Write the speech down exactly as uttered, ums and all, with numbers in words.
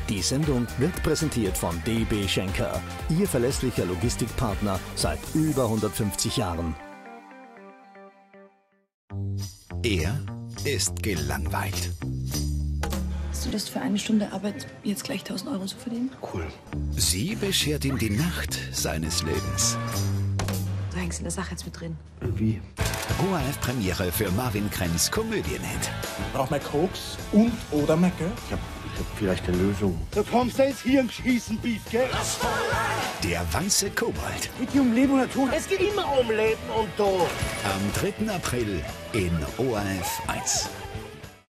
Die Sendung wird präsentiert von D B Schenker, Ihr verlässlicher Logistikpartner seit über hundertfünfzig Jahren. Er ist gelangweilt. Hast du Lust für eine Stunde Arbeit jetzt gleich tausend Euro zu verdienen? Cool. Sie beschert ihm die Nacht seines Lebens. Du hängst in der Sache jetzt mit drin. Wie? O R F-Premiere für Marvin Krenz Komödienhit. Braucht man Koks und oder mehr Geld? Ich hab, ich hab vielleicht eine Lösung. Da kommst du jetzt hier und schießen, Beef, gell? Der weiße Kobold. Geht hier um Leben und Tod. Es geht immer um Leben und Tod. Am dritten April in O R F eins.